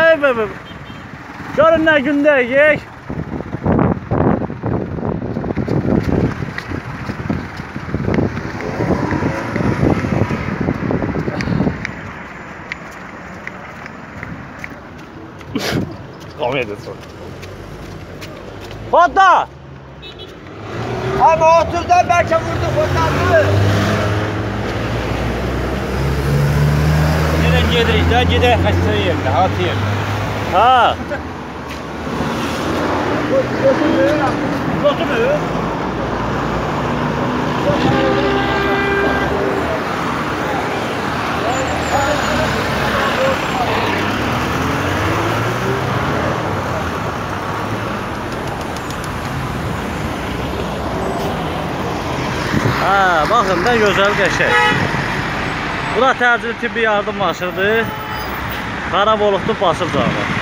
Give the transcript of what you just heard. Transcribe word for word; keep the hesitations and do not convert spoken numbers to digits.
Vay vay vay. Görün nə gündəyik. Komedisi. Foto! Ama oturdan belki vurdu fotoğrafı. Nereden gedirik daha gedək xəstə yerine, hatı yerine. Ha. Zotu mu? Ha, baxın da gözəl qəşəng. Bura təcili tibbi yardım maşınıdır. Xarab olubdur, basıb Zabrat.